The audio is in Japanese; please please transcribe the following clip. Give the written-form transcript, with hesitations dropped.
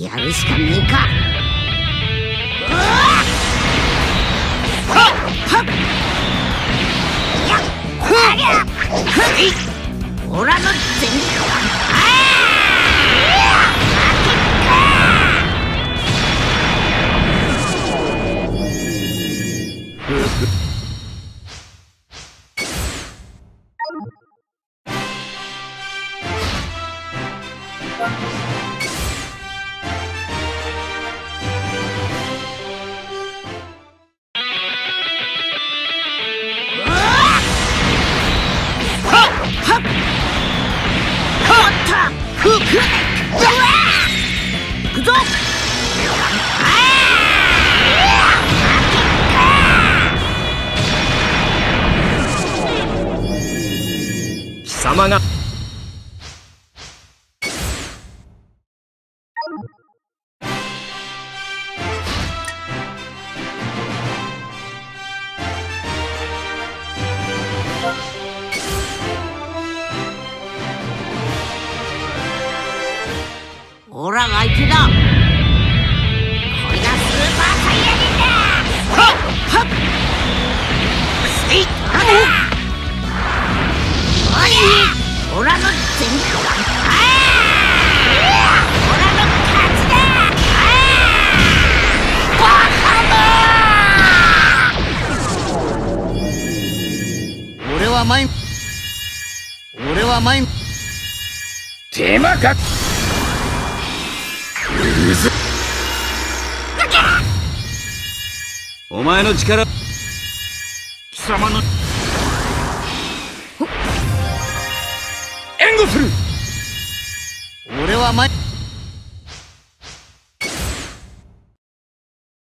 やるしかねえか。オラの全行くぞ。 貴様がオラが相手だ。これがスーパーサイヤ人だ。オラの全オラの勝ちだ。バカだ。俺は前手間か。お前の力、貴様の援護する。 俺は前